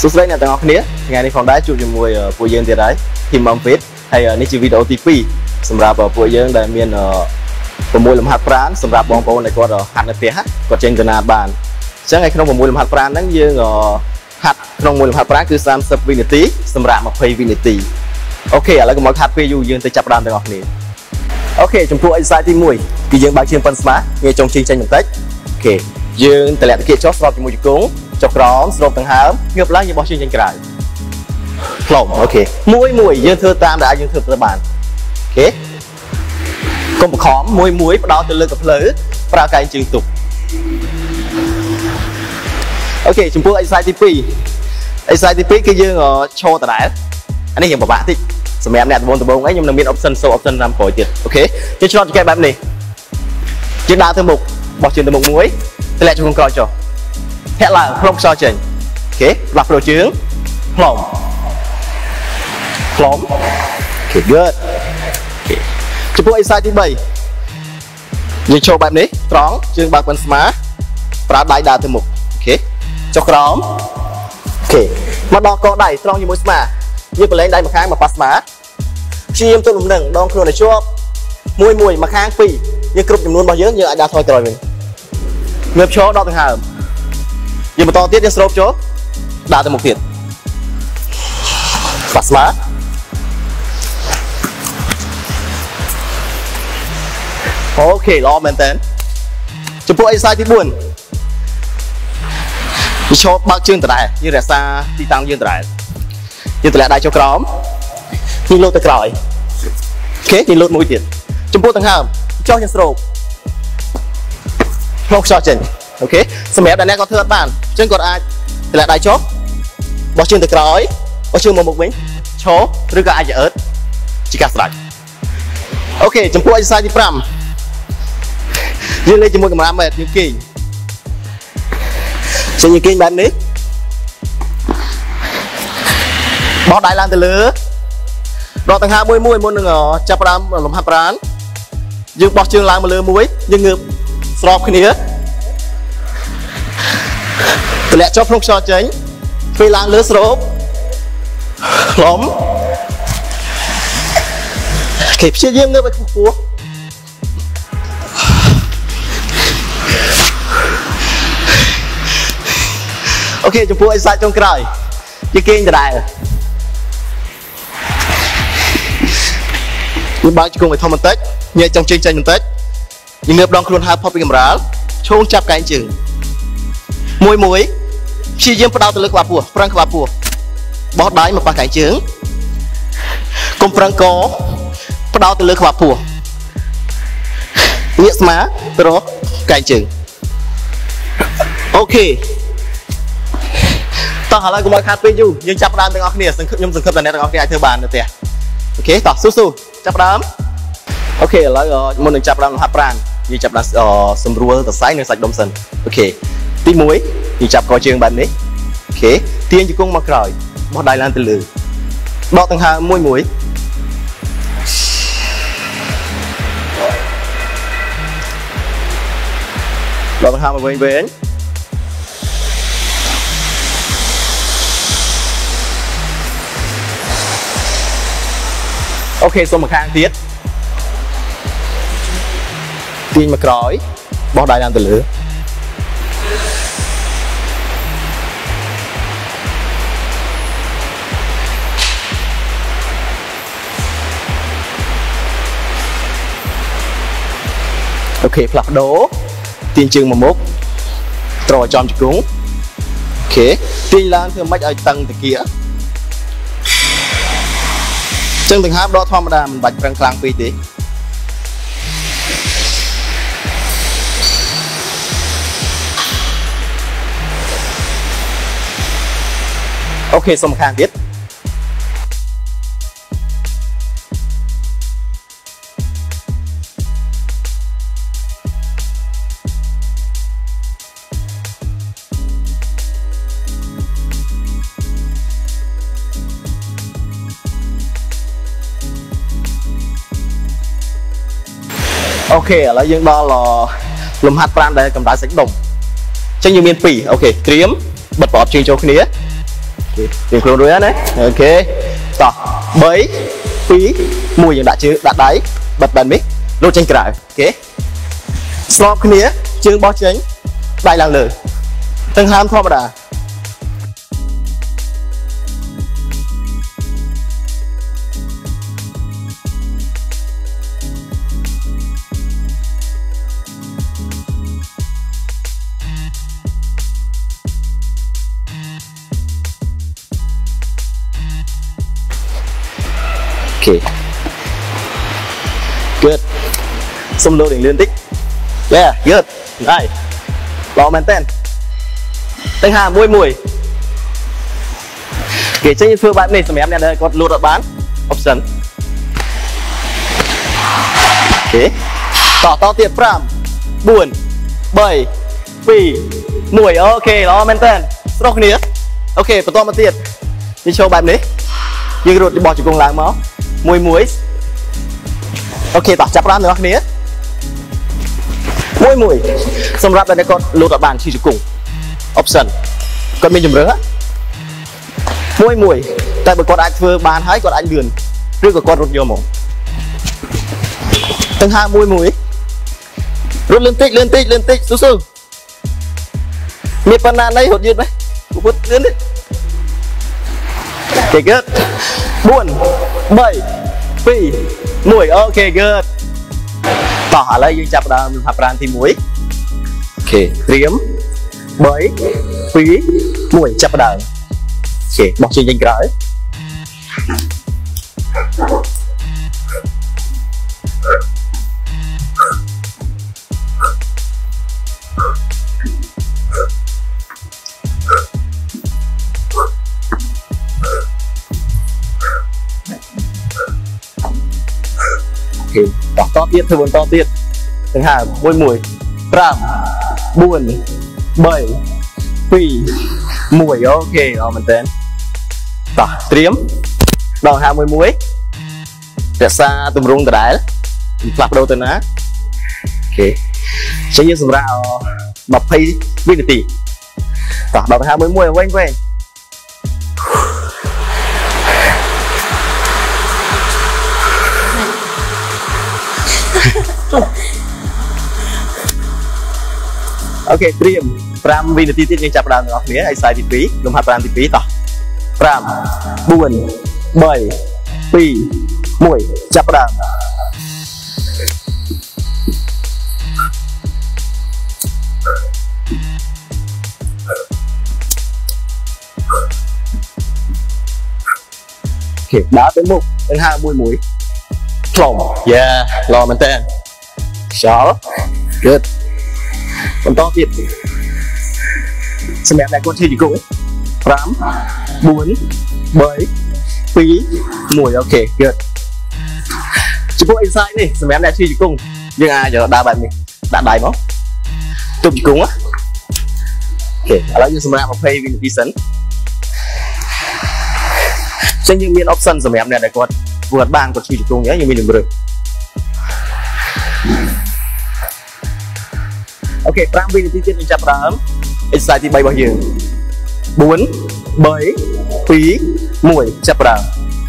สุดท้ายเนี่ยต่างគ្នាថ្ងៃនេះផងដែរជួបជាមួយពួកយើងទៀតហើយทีม Mumfit ហើយនេះជាវីដេអូទី2សម្រាប់ពួកយើងដែលមាន6លំហាត់ប្រាណសម្រាប់បងប្អូនដែលគាត់ហាត់នៅផ្ទះគាត់ចេញទៅណាបានអញ្ចឹង喺ក្នុង6លំហាត់ប្រាណហ្នឹងយើងហាត់ក្នុង1លំហាត់ប្រាណគឺ30វិនាទីសម្រាប់20វិនាទីអូខេឥឡូវកុំឲ្យហាត់ពេលយូរយើងទៅចាប់ផ្ដើមទាំងអស់គ្នាអូខេចំពោះ exercise ទី1គឺយើងបើកជើងប៉ិនស្មាងាយចុងជើងចេញបន្តិចអូខេយើងតម្លាក់តាគៀកចុះស្របជាមួយជង្គង់ចុះក្រោមស្រូបដង្ហើមងើបឡើងយើងបោះជើងចេញក្រៅផ្លុំអូខេមួយយើងធ្វើតាមដែលយើងធ្វើទៅបានអូខេកុំបខំមួយផ្ដោតទៅលើកភ្លើប្រើកែងជើងទប់អូខេចំពោះ exercise ទី2 exercise ទី2គឺយើងឈរដដែលអានេះយើងពិបាកតិចសម្រាប់អ្នកដំបូងអីខ្ញុំនឹងមាន option សូ option តាមក្រោយទៀតអូខេយើងឆ្លងចង្កេះបែបនេះយើងដើរទៅមុខបោះជើងទៅមុខមួយតម្លាក់ជង្គង់ក្រោយចុះធាក់ឡើងផ្លុំខ្យល់ចេញអូខេផ្លាស់ប្ដូរជើងផ្លុំអូខេ good អូខេចំពោះ exercise ទី3យើងចូលបែបនេះត្រង់ជើងបើកប៉ិនស្មាប្រើដៃដើរទៅមុខអូខេចុះក្រោមអូខេមកដល់កដៃត្រង់ជាមួយស្មាយើងប្រឡែងដៃម្ខាងមកប៉ាស្មាព្យាយាមទប់លំនឹងដងខ្លួនឲ្យជាប់មួយម្ខាង2យើងគ្រប់ចំនួនរបស់យើងអាចដើរថយក្រោយវិញងើបឈរដកដង្ហើមយើងបន្តទៀតយើងស្រូបចូលដើរទៅមុខទៀតប៉ាស្មាអូខេល្អមែនតើចំពោះ exercise ទី4យើងឈរបើកជើងដដែលយើងរក្សាទីតាំងយើងដដែលយើងតម្លាក់ដៃចុះក្រោមយើងលោតទៅក្រោយអូខេយើងលោតមួយទៀតចំពោះដង្ហើមចុះយើងស្រូបមកខ្យល់ចេញអូខេសម្រាប់អ្នកគាត់ធ្វើអត់បានអញ្ចឹងគាត់អាចតម្លាក់ដៃចុះបោះជើងទៅក្រោយបោះជើងមកមុខវិញឈរឬក៏អាចអឺតជាការស្រេចអូខេចំពោះ exercise ទី5យើងលេងជាមួយកាមេរ៉ាមែនយើងគេងចឹងយើងគេងបែបនេះបោះដៃឡើងទៅលើដកដង្ហើមមួយមុននឹងចាប់ផ្ដើមលំហាត់ប្រាណយើងបោះជើងឡើងមកលើមួយយើងងើបស្របគ្នាតម្លាក់ចុះក្នុងខ្យល់ចេញពេលឡើងលើស្រូបខ្លំគេព្យាយាមងើបឲ្យខ្ពស់អូខេចំពោះ exercise ចុងក្រោយយើងគេងដដែលយើងបើកជង្គង់ឲ្យធំបន្តិចញែកចុងជើងចេញបន្តិចយើងងើបដងខ្លួនហើរផុតពីកម្រាលឈោងចាប់កែងជើងមួយព្យាយាមផ្ដោតទៅលើក្បាលពោះប្រឹងក្បាលពោះបោះដៃមកប៉ះកែងជើងកុំប្រឹងកផ្ដោតទៅលើក្បាលពោះងាកស្មាទៅរកកែងជើងអូខេតោះឥឡូវកុំឲ្យខាតពេលយូរយើងចាប់ផ្ដើមទាំងអស់គ្នាខ្ញុំសង្ឃឹមថាអ្នកទាំងអស់គ្នាអាចធ្វើបាននៅផ្ទះអូខេតោះស៊ូចាប់ផ្ដើមអូខេឥឡូវមុននឹងចាប់ផ្ដើមលំហាត់ប្រាណយើងចាប់ផ្ដើមសម្រួលសរសៃនិងសាច់ដុំសិនអូខេទី1យើងចាប់កជើងបែបនេះអូខេទាញជង្គង់មកក្រោយបោះដៃឡើងទៅលើដកដង្ហើមមួយដកដង្ហើមមកវិញអូខេសុំម្ខាងទៀតទាញមកក្រោយបោះដៃឡើងទៅលើអូខេផ្លាស់ប្ដូរទាញជើងមកមុខត្រឲ្យចំជង្គង់អូខេទាញឡើងធ្វើម៉េចឲ្យតឹងតាគៀជើងដង្ហើមដកធម្មតាមិនបាច់ប្រឹងខ្លាំងពេកទេអូខេសុំខាងទៀតអូខេឥឡូវយើងដល់លំហាត់ប្រាណដែលកម្ដៅសាច់ដុំអញ្ចឹងយើងមាន2អូខេត្រៀមបិទប្រអប់ជើងចូលគ្នា tìmខ្លួនរួចហើយណាអូខេតោះ3 2 1យើងដាក់ជើងដាក់ដៃបិទបែននេះលោតចេញក្រៅអូខេស្របគ្នាជើងបោះចេញដៃឡើងលើទាំងហាមធម្មតាអូខេ good សុំលោតលឿនតិច yeah good ហើយល្អមែនតើទាំងហាមួយគេចេញធ្វើបែបនេះសម្រាប់អ្នកដែលគាត់លោតអត់បាន option អូខេតទៀត5 4 3 2 1អូខេល្អមែនតើស្រោះគ្នាអូខេបន្តមកទៀតយើងចូលបែបនេះយើងរត់បោះជង្គង់ឡើងមកមួយអូខេតោះចាប់បានទាំងអស់គ្នាមួយសម្រាប់អ្នកគាត់លោតអត់បានឈឺជង្គង់ option គាត់មានជំរឿនមួយតែបើគាត់អាចធ្វើបានហើយគាត់អាចលឿនឬក៏គាត់រត់យកមកទាំងហាមួយរត់លឿនតិចស៊ូមានប៉ុណ្ណាណៃរត់យឺតไหมពុទ្ធលឿនតិចអូខេ good 4 3 2 1អូខេ good តោះឥឡូវយើងចាប់ដើមហាត់ប្រាណទី1អូខេត្រៀម3 2 1ចាប់ដើមអូខេបោះជើងចេញក្រៅតោះតទៀតធ្វើបន្តទៀតទាំងហា1 5 4 3 2 1អូខេអរមែនតើតោះត្រៀមដល់ហា1 1រក្សាទម្រង់ដដែលផ្លាស់ប្ដូរទៅណាអូខេចឹងយើងសម្រាប់20វិនាទីតោះដល់ហា1 1វែងអូខេត្រៀម5វិនាទីទៀតយើងចាប់ដើមទាំងអស់គ្នាហើយខ្សែទី2លំហាត់ប្រាណទី2តោះ5 4 3 2 1ចាប់ដើមអូខេដើរទៅមុខទាំងហាមួយខ្លងយ៉ាល្អមែនតើខ្យល់ good បន្តទៀតសម្រាប់អ្នកគាត់ឈឺជង្គង់5 4 3 2 1អូខេ good ចំពោះ inside នេះសម្រាប់អ្នកឈឺជង្គង់យើងអាចដើរបែបនេះដាក់ដៃមកទប់ជង្គង់អូខេឥឡូវយើងសម្រាប់20វិនាទីសិនចឹងយើងមាន option សម្រាប់អ្នកដែលគាត់ធ្វើអត់បានគាត់ឈឺជង្គង់យើងមានជំរឿនអូខេ5វិនាទីទៀតយើងចាប់ដើម exercise ទី3របស់យើង4 3 2 1ចាប់ដើម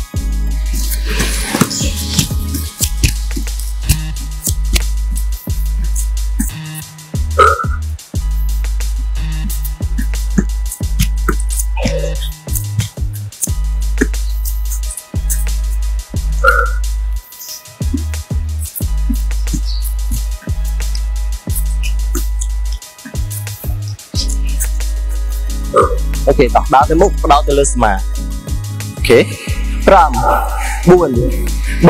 អូខេតោះដើរទៅមុខផ្ដោតទៅលើស្មាអូខេ5 4 3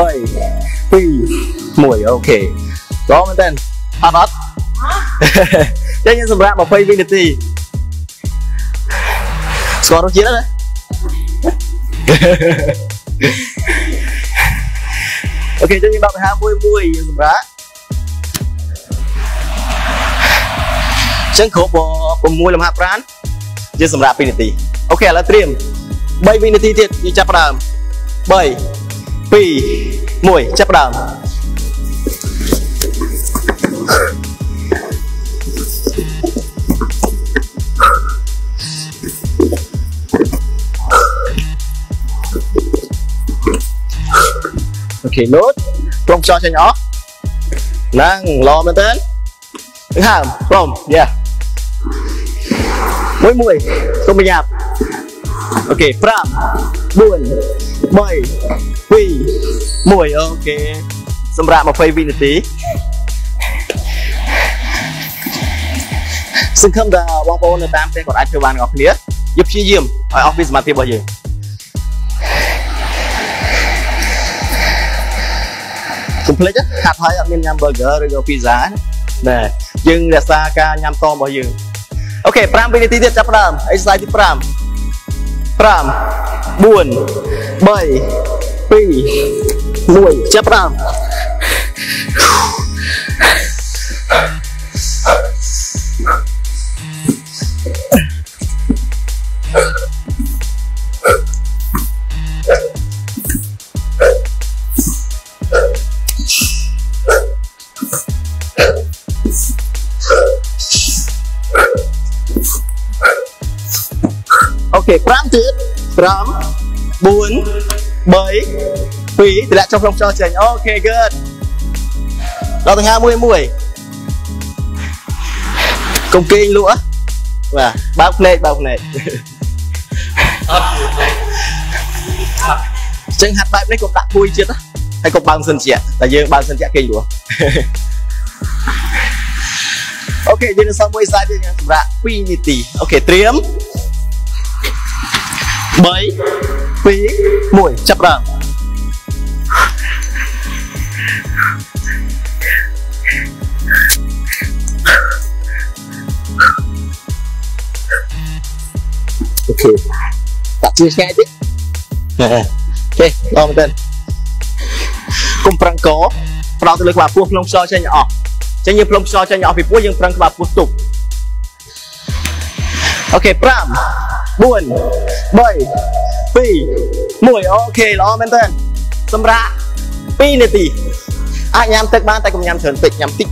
2 1អូខេល្អមែនតើអត់ចឹងយើងសម្រាប់20វិនាទីស្គាល់រសជាតិទេអូខេចឹងយើងដល់ទៅ51យើងសម្រាប់ចឹងគ្រប់6លំហាត់ប្រាណយើងសម្រាប់2នាទីអូខេឥឡូវត្រៀម3វិនាទីទៀតយើងចាប់ផ្ដើម3 2 1ចាប់ផ្ដើម ok nốt không cho nhỏ năng lo bên tên đứng hàng không yeah mỗi mũi không bị nhạt ok pram buồn bơi quỳ mũi ok xâm ra một phây vi tí xin khâm đà bóng bóng nơi tam tên còn ai theo bàn ngọc nghĩa giúp chi diêm ở office mà tiếp bao giờ complete á hạt thấy ăn nhâm burger rồi pizza nè nhưng là xa ca nhâm to bao giờ ok pram bên tí tiếp pram exercise tiếp pram buồn bơi quỳ mũi chấp pram ok pram tiếp pram buồn bơi quỳ thì lại trong phòng cho chỉnh ok good đó thứ hai mũi công kinh lũa và bao nệ chân hạt bài đấy cũng đã vui chết á hay cũng bằng sân trẻ tại vì bằng sân trẻ kinh lũa ok jadi sau mỗi sai thì ra quinity ok triếm bấy quỳ mũi chấp răng ok tak chia ngay chứ ok lo một tên cùng prang có prang từ lực vào buộc lông so cho nhỏ cho như lông so cho nhỏ vì buộc nhưng prang vào buộc tục ok pram buồn bơi quỳ mũi ok lo một tên xâm ra pi này tì ai nhắm tết ban tay cùng nhắm thường tịch nhắm tích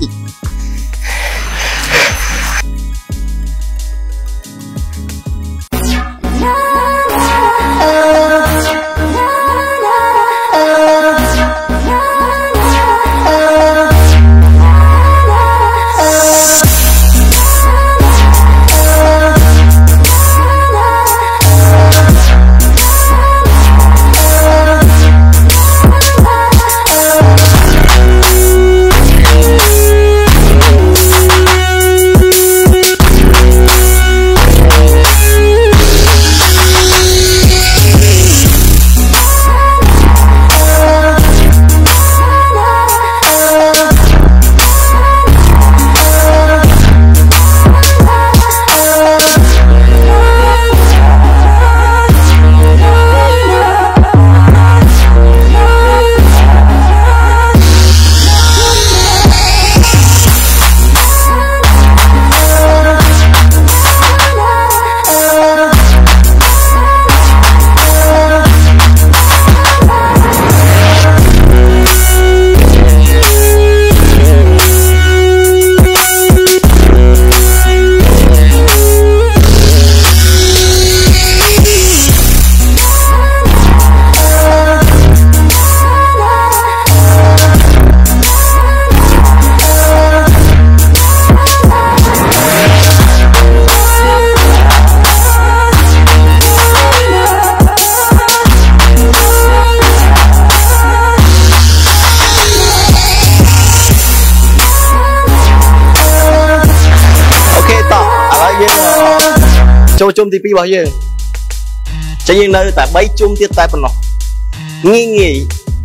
cho chung thì pi bao giờ cho nhưng nơi tại bấy chung tiết tai phần nó nghi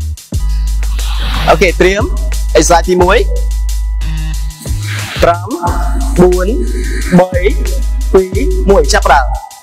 ok triếm exercise thì muối pram buồn bơi quỳ mũi chấp răng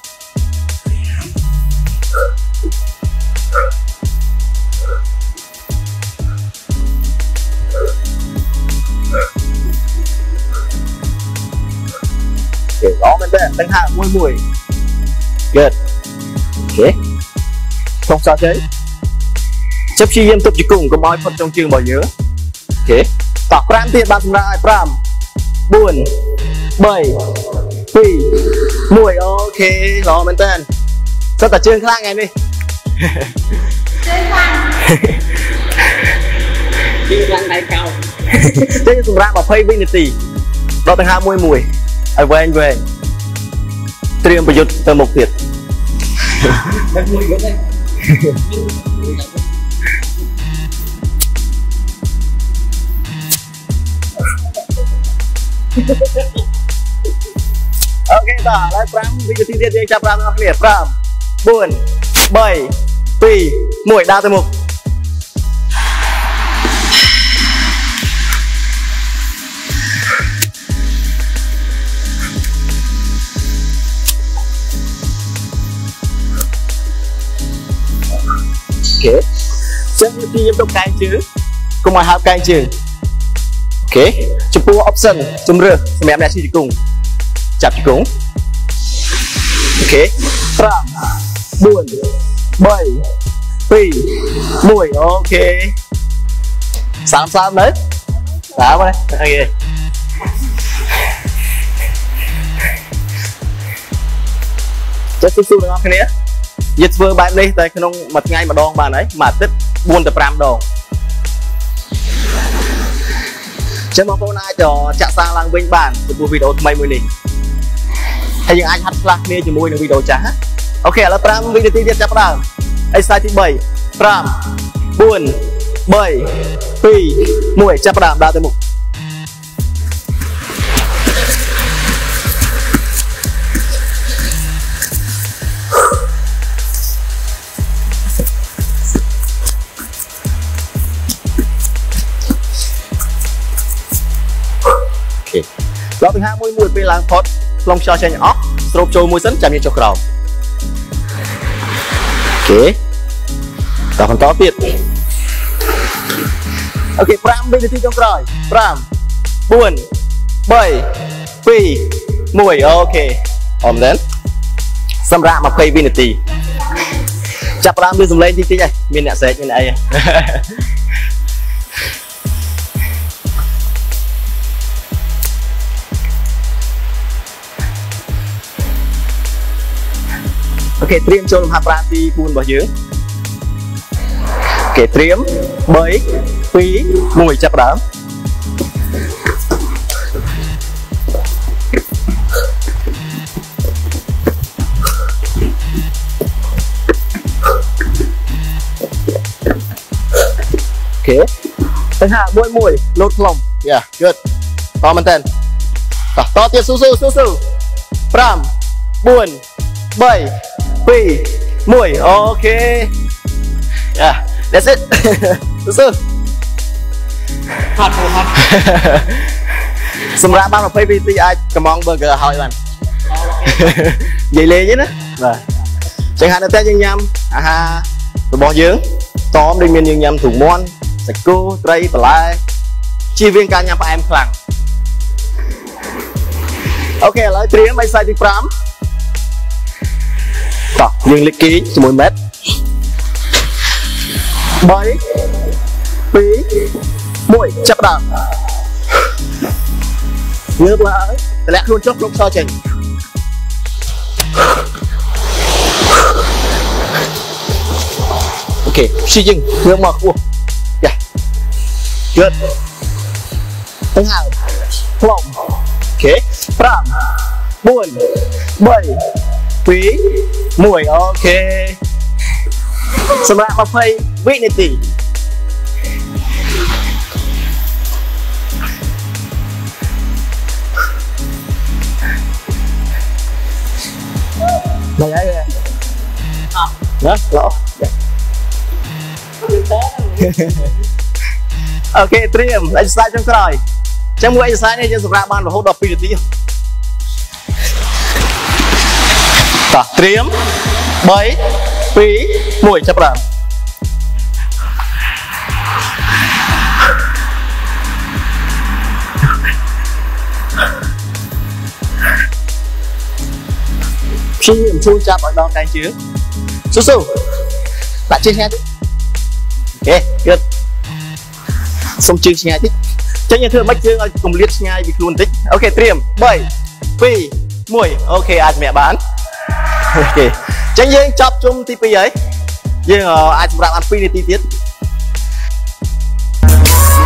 để đó bên đây tăng hàng mũi good ok không sao thế chấp chi nghiêm túc chỉ cùng có mọi phần trong chương bao nhớ ok tỏ pram tiền bạn ra pram buồn bơi quỳ mũi ok đó bên tên sao ta chương khác ngày đi đi lăn đại cao thế chúng ra bảo phây vinity đó từ 20 mùi ở về triềmประยุทธ์từ một tiệt đang mùi nữa đây ok ta lại pram vinity tiệt yangចាប់ pram របស់គ្នា 5 4 3 2 1ដើរទៅមុខOkay. Chân đi nhắm trong cài chứ. Cùng mà học cài chứ. Ok. Chụp bộ option chùm rửa. Xem em đã chỉ cùng. Chạp chỉ cùng. Ok. 5 4 7 2 1 ok. Sao đấy. Đó qua đây. Ok. Chết su được không cái này? Dịch vừa bạn đi tại không mặt ngay mà đòn bạn ấy mà tích buôn tập 5 đòn trên một phone ai cho chặt sang làng bên bạn của video thay mới này hay những anh hát lạc nè chỉ môi video trả ok là 5 video tiếp theo bắt đầu exercise thứ 7 5 4 7 2 1 ចាប់ផ្ដើមដើរទៅមុខเราถึง5 មួយពេលឡើងផុតឡងខ្យល់ចេញអស់ស្រូបចូលមួយសិនចាំយើងចុះក្រោមអូខេតបន្តទៀតអូខេ5វិនាទីចុងក្រោយ5 4 3 2 1អូខេអមthenសម្រាប់20វិនាទីចាប់ផ្ដើមលើសំឡេងតិចៗហើយមានអ្នកស្រែកមានអីអូខេត្រៀមចូលលំហាត់ប្រាណទី4របស់យើងអូខេត្រៀម3 2 1ចាប់ដើមអូខេទៅហា1 លោតខ្លុំ Yeah good តមែនតើតទៀតស៊ូ5 4 3 2 1 ok yeah that's itสู้សម្រាប់បាន20វិនាទីអាចកំង burger ហើយបាននិយាយលេងទេណាបាទចឹងហាក់នៅតែយើងញ៉ាំអាហាររបស់យើងតមដូចមានយើងញ៉ាំទ្រូងមាន់សាច់គោត្រីបន្លែជៀសវាងការញ៉ាំផ្អែមខ្លាំងអូខេឥឡូវត្រៀមexerciseទី5តោះយើងលេខគីជាមួយម៉េត3 2 1ចាប់ដើមងើបឡើងតម្លាក់ខ្លួនចុះលោកសចេញអូខេព្យាយាមងើបមកខ្ពស់យ៉ា good ទៅហើយផ្លុំអូខេ5 4 3 2 1 ok សម្រាប់20វិនាទីđây ấy đó lỗ ok ត្រៀម exercise ចុងក្រោយចាំមួយ exercise នេះយើងសម្រាប់បានរហូតដល់2នាទីតោះត្រៀម3 2 1ចាប់ដើមព្យាយាមជួយចាប់ឲ្យដល់កែងជើងស៊ូដាក់ជើងឆ្ងាយតិចអូខេ good សុំជើងឆ្ងាយតិចចេញឲ្យធ្វើមិនជើងឲ្យគម្លាតឆ្ងាយពីខ្លួនតិចអូខេត្រៀម3 2 1អូខេអាចសម្រាប់បានអូខេចឹងយើងចប់ជុំទី2ហើយយើងអាចសម្រាប់បាន2នាទីទៀត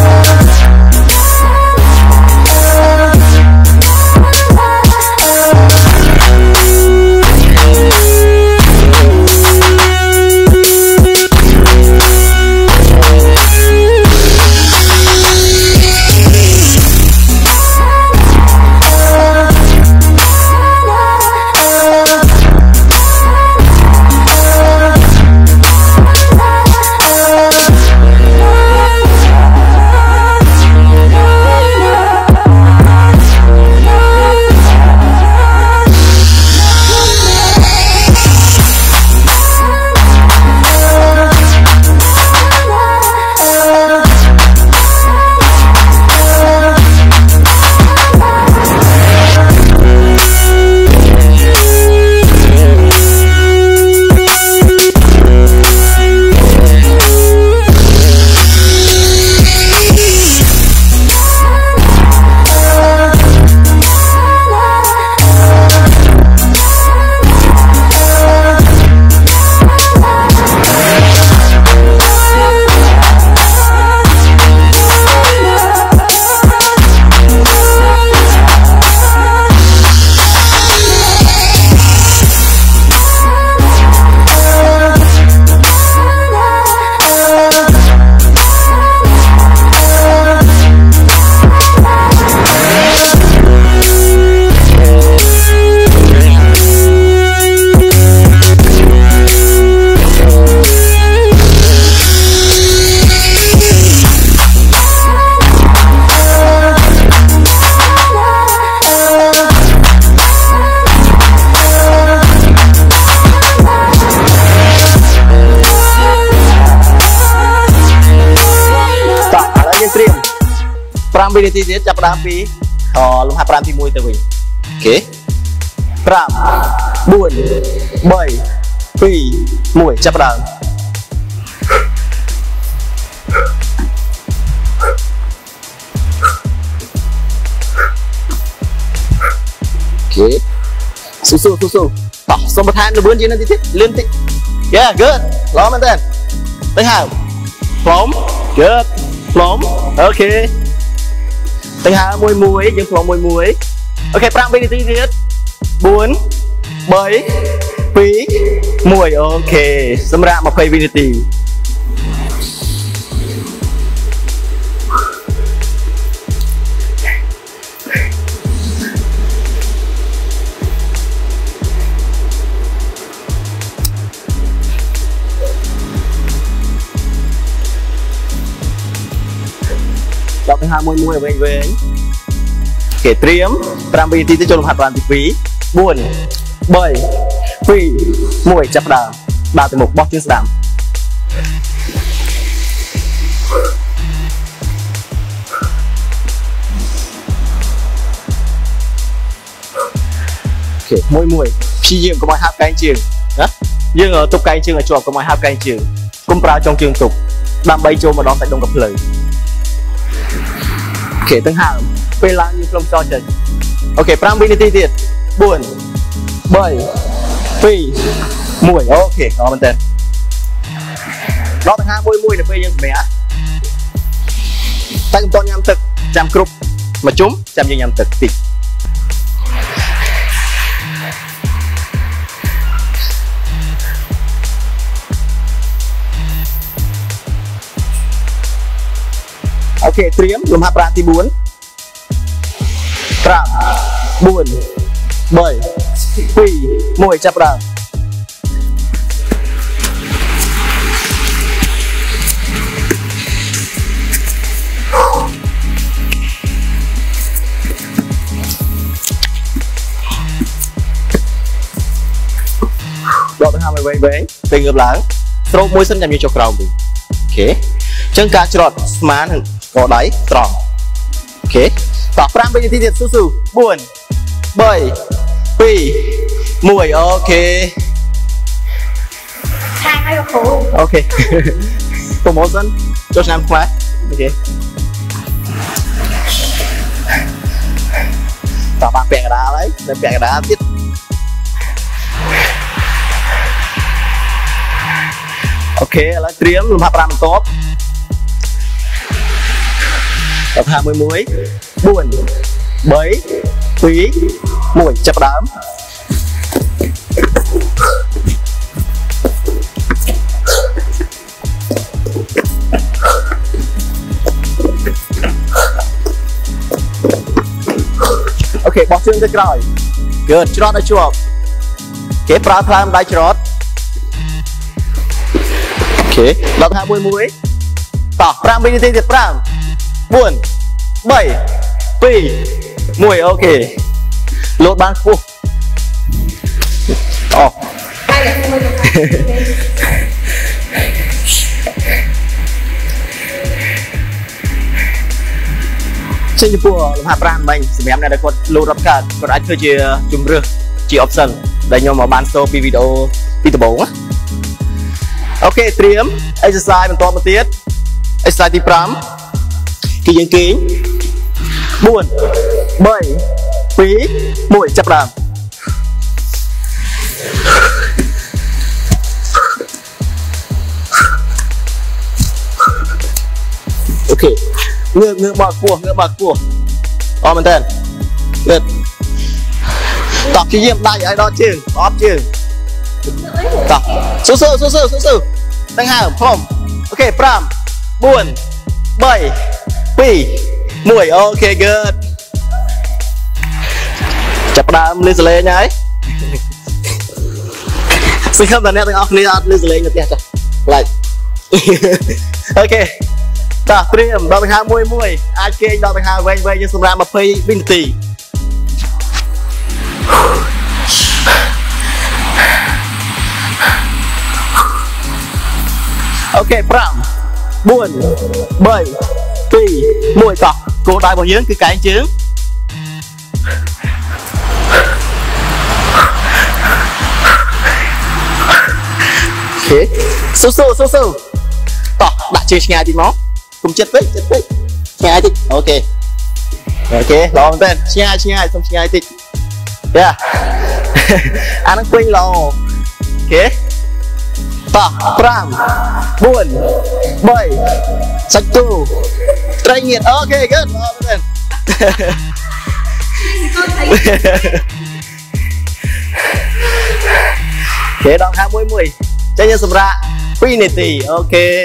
5 វិនាទីទៀតចាប់ផ្ដើមពីលំហាត់ប្រាណទី1ទៅវិញអូខេ5 4 3 2 1ចាប់ផ្ដើមអូខេស៊ូតោះសូមបន្ថែមលឿនជាងនេះតិចលឿនតិច Yeah good ល្អមែនតើទៅហើយផ្លុំ good ផ្លុំអូខេទៅហើយមួយយើងផ្លុំមួយអូខេ5 វិនាទីទៀត4 3 2 1អូខេសម្រាប់20 វិនាទីដល់ទៅ51វិញអូខេត្រៀម5 វិនាទីទៅចូលលំហាត់ប្រាណទី2 4 3 2 1ចាប់ផ្ដើមដើរទៅមុខបោះជើងស្ដាំអូខេមួយព្យាយាមកុំឲ្យហាត់កែងជើងណាយើងទប់កែងជើងឲ្យជាប់កុំឲ្យហាត់កែងជើងកុំប្រើចុងជើងទប់ដើម្បីចូលម្ដងតែដងកភ្លើអូខេទាំងហើមពេលឡើងយើងផ្លុំចោលចេញអូខេ5 វិនាទីទៀត4 3 2 1អូខេល្អមែនតើដល់ទាំង51ទៅពេលយើងសម្រាប់តែកុំតញ៉ាំទឹកចាំគ្រប់មួយជុំចាំយើងញ៉ាំទឹកតិចអូខេត្រៀមលំហាត់ប្រាណទី4 5 4 3 2 1ចាប់ដើមដកដង្ហើមឲ្យវែងពេលងើបឡើងស្រោបមួយសិនចាំយើងចុះក្រោមវិញអូខេអញ្ចឹងការច្រត់ស្មានឹងកដៃត្រង់អូខេតោះ5 វិនាទីទៀតស៊ូ4 3 2 1អូខេខាងឲ្យគ្រូអូខេប្រម៉ូសិនចូលឆ្នាំខ្មែរអូខេតោះបានពាក់កណ្ដាលហើយដល់ពាក់កណ្ដាលទៀតអូខេឥឡូវត្រៀមលំហាត់ប្រាណបន្ទាប់5 đọc 21 4 3 2 1 ចាប់ដើមអូខេបោះជើងទៅក្រោយ good ច្រត់ឲ្យជាប់គេប្រើផ្លែម្ដាយច្រត់អូខេដល់51តោះ5វិនាទីទៀត5 4 3 2 1អូខេលោតបានខ្ពស់អូចេញចំពោះលំហាត់ប្រាណមិញសម្រាប់អ្នកដែលគាត់លោតរាប់កើតគាត់អាចធ្វើជាជំរឿសជា option ដែលខ្ញុំមកបានចូលពីវីដេអូពីដំបូងណាអូខេត្រៀម exercise បន្តមកទៀត exercise ទី5គឺយើងគេង4 3 2 1ចាប់ដើមអូខេងើបមកខ្ពស់អមែនតើទៀតតោះព្យាយាមដាច់ឲ្យដល់ជើងអត់ជើងតោះស៊ូដង្ហើមព្រមអូខេ5 4 3 2 1អូខេ good ចាប់ដើមលឺសលេងហើយសង្ឃឹមថាអ្នកទាំងអស់គ្នាអត់លឺសលេងនៅផ្ទះចាស់ខ្លាចអូខេតោះត្រៀមដល់ដង្ហើមមួយអាចគេងដល់ដង្ហើមវែងយើងសម្រាប់20វិនាទីអូខេ5 4 3 2 1តោះគោលដៅរបស់យើងគឺកែងជើងអូខេស៊ូតោះដាក់ជើងឆ្ងាយតិចមកកុំចិត្តពេកឆ្ងាយតិចអូខេល្អមែនតើឆ្ងាយសុំឆ្ងាយតិចយ៉ាអានឹងពេញល្អអូខេតោះ5 4 3សាច់គោត្រីងៀតអូខេ good ល្អមែនគេដងហាមួយចេញសម្រាប់2នាទីអូខេ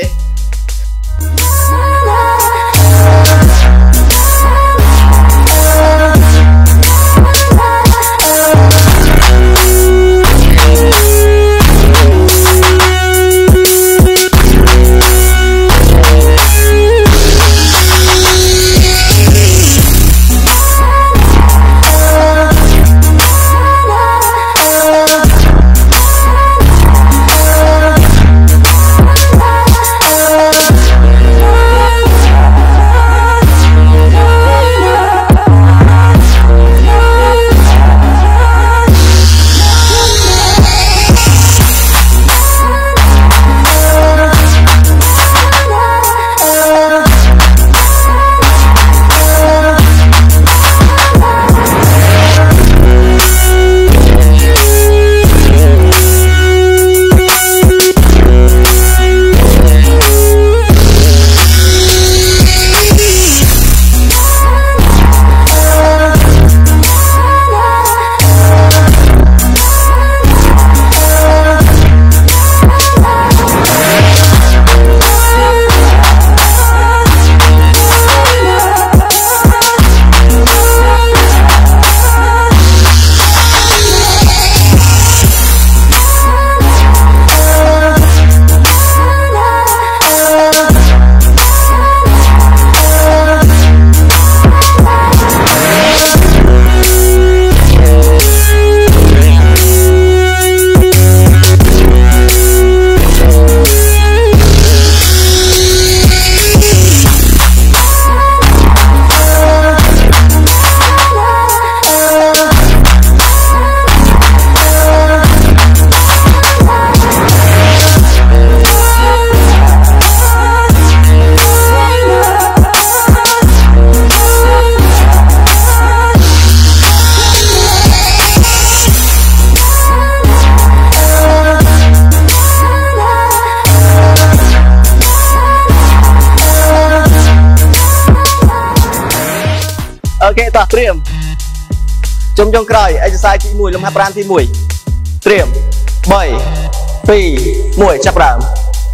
ok tỏ triềm trong trong còi exercise tí mùi lông hấp ran tí mùi triềm 3 2 1 ចាប់ដើម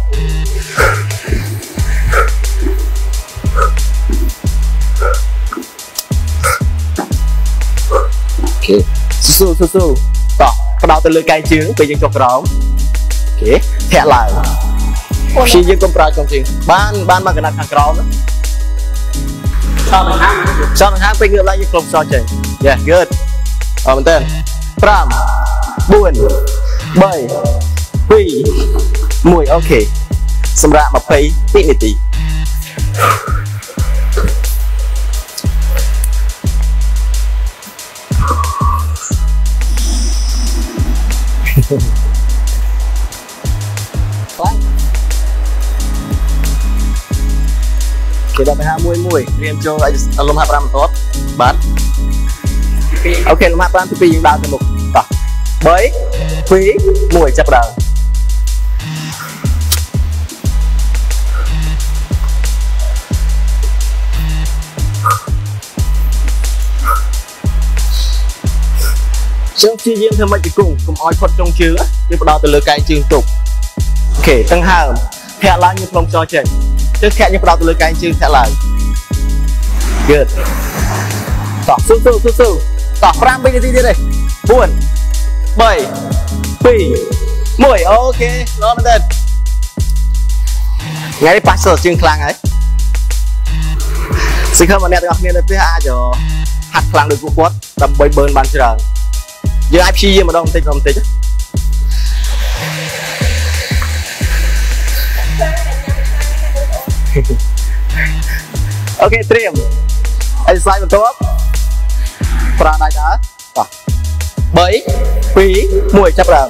ok su tỏ bắt đầu từ lưỡi cay chướng bây giờ cho crom ok thẻ lại khi dương công pra trong chừng ban mà cái nào hàng crom đó sau này hai bên ngược lại như không so chừng yeah good mình tên pram buồn 3 2 1 ok xong ra mà pay tí kita PH mui riêng cho lom hấp ram tốt bán ok lom hấp ram thì đào từ một tỏ bấy phí mùi chấp đầu trong chi riêng thêm mấy cái cùng oi phật trong chứa đi bắt đầu từ lưỡi cay chương tục ok tăng hàm thẻ lại như không cho chỉnh trước khi như bắt đầu từ lưỡi cay chương thẻ lại good tỏ su tỏ pram bây giờ đi đây 4 7 2 1 ok lo mình tên ngay đi pass ở chương khlang ấy xin khâm mà nè tụi mình phía A cho hạt khlang được quốc tầm bơi bơn ban chờ giờ ai chi mà đông tích ok triềm exercise một tốt pra này đã 7 2 1 chấp đầu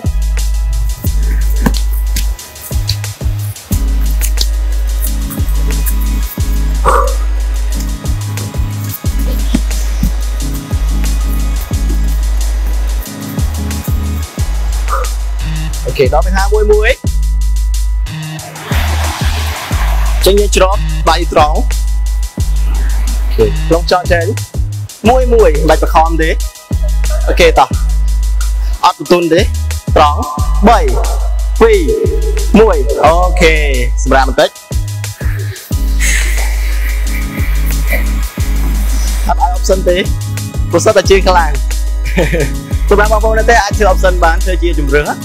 ok đóเป็น5 mùi chân như drop bài trống ok lông cho trên mùi bài bạc hòm đấy ok tỏ ớt tùn đấy trống 7 2 1 ok xem ra một tích hấp ai option tí cô rất là chia khá làng tôi đang bao vô đây ai chưa option bán chơi chia chùm rửa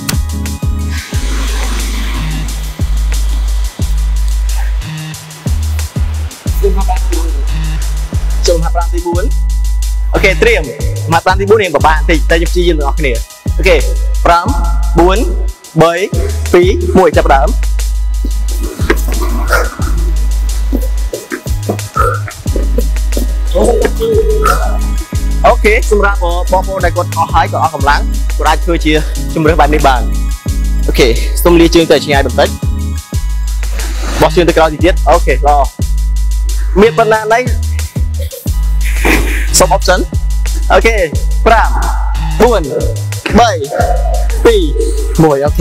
chùm hấp răng tí 4 ok triềm hấp răng tí 4 này của bạn thì ta giúp chi dân được nè ok 5 4 7 2 1 chấp đám ok xung ra của bom này còn có hai có cầm láng của ai chơi chia chung với bạn đi bàn ok xung ly chương tới chi ai bình tĩnh bỏ chương tới cao gì tiết ok lo miền Bắc Nam đấy xong option ok 5 4 7 2 1 ok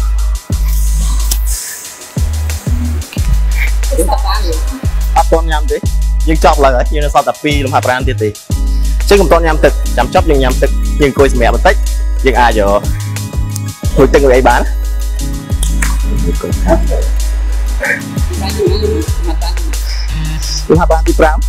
áp con nhầm thế nhưng chọc là nhưng nó sao tập pi làm hạt ran tiệt thì chứ không con nhầm thực chăm chóc nhưng nhầm thực nhưng coi mẹ một tích nhưng ai giờ người tên người ấy bán làm hạt ran tiệt ram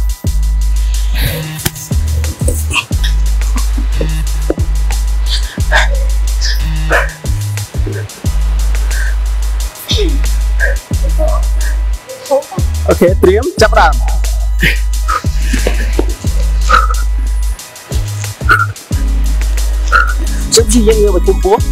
ok triếm chấp đàm chấm gì dân người và cung quốc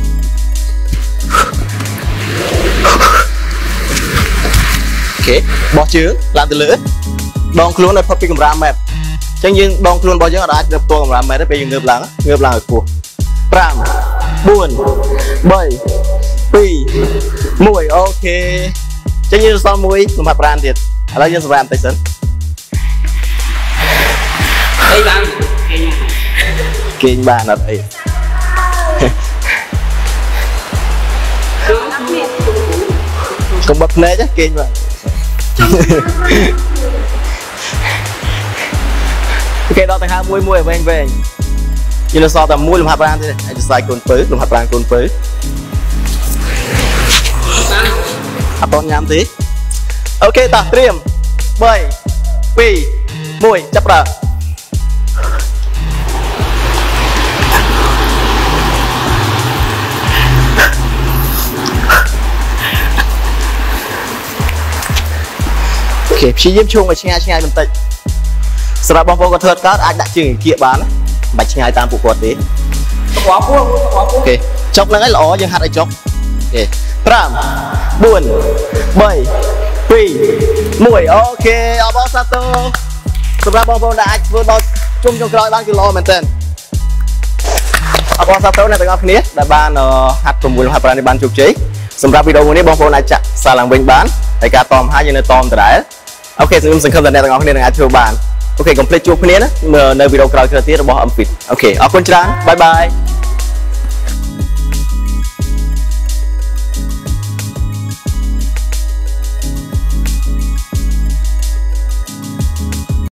ok bỏ chứa làm từ lửa đòn luôn này phát cầm ram mệt chẳng nhưng đòn luôn bao giờ đã được tôi cầm ram mệt đấy bây giờ ngược lại ở cuộc ram buồn 7 2 1 ok chẳng như sao mũi làm hạt ran thiệt ở đây ram tay sấn kinh bàn ở đây không bật nế chứ kinh mà ok đó tăng hai mùi về như là so tầm mùi lùm hạt rang thế này anh sai cồn pứ lùm hạt rang cồn pứ hạt con nhám tí ok ta triềm 3 2 1 chấp ra ok chỉ diêm chuông và ngay mình tịnhสำหรับบางคนก็เทิดก็อาจจะจึงเกี่ยบ้านบัดง่ายตามปกติโอเคจบแล้วไงหรอยังหัดไอ้จบโอเคพร้อมบุญใบปีมวยโอเคเอาบอลซาโต้สำหรับบางคนได้บอลจุ่มจงกรอยบ้านคือรอเหมือนเดิมเอาบอลซาโต้ในตัวนี้ได้บ้านหัดตัวมวยหัดปราณในบ้านจุกจีสำหรับวิดีโอนี้บางคนอาจจะสลังเบ่งบ้านในการตอมหายังในตอมแต่ไหนโอเคซึ่งสังคมในตัวนี้ในการช่วยบ้านโอเค complete ជួបគ្នាណានៅវីដេអូក្រោយៗទៀតរបស់ Amfit អូខេអរគុណច្រើនបាយបាយ